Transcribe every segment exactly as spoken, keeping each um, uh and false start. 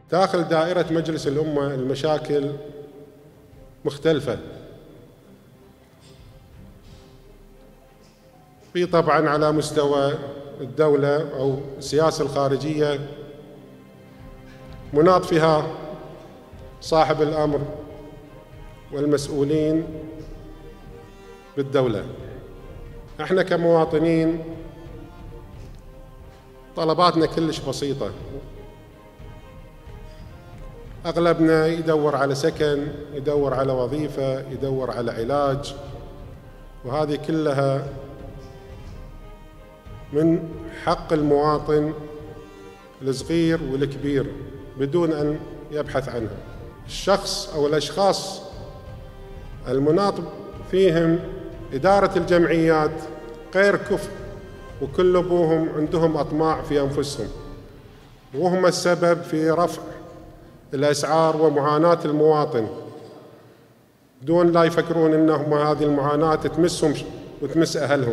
داخل دائرة مجلس الأمة المشاكل مختلفة. في طبعاً على مستوى الدولة أو السياسة الخارجية مناط فيها صاحب الأمر والمسؤولين بالدولة. احنا كمواطنين طلباتنا كلش بسيطة، أغلبنا يدور على سكن، يدور على وظيفة، يدور على علاج، وهذه كلها من حق المواطن الصغير والكبير بدون أن يبحث عنها. الشخص أو الأشخاص المناط فيهم إدارة الجمعيات غير كفء، وكل أبوهم عندهم أطماع في أنفسهم، وهم السبب في رفع الأسعار ومعاناة المواطن دون لا يفكرون أنهم هذه المعاناة تمسهم وتمس أهلهم.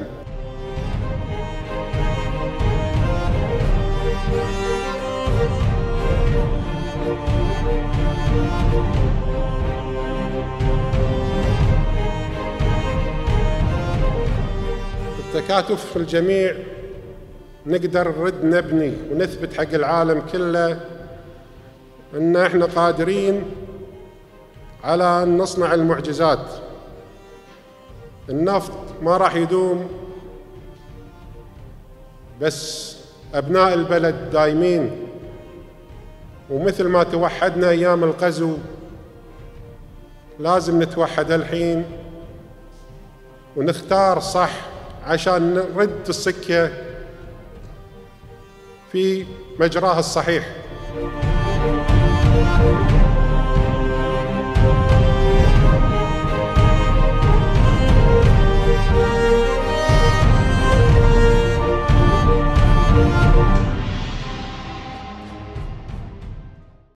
التكاتف في الجميع نقدر نرد نبني ونثبت حق العالم كله أن احنا قادرين على أن نصنع المعجزات. النفط ما راح يدوم، بس أبناء البلد دايمين، ومثل ما توحدنا أيام الغزو لازم نتوحد الحين ونختار صح عشان نرد السكة في مجراها الصحيح.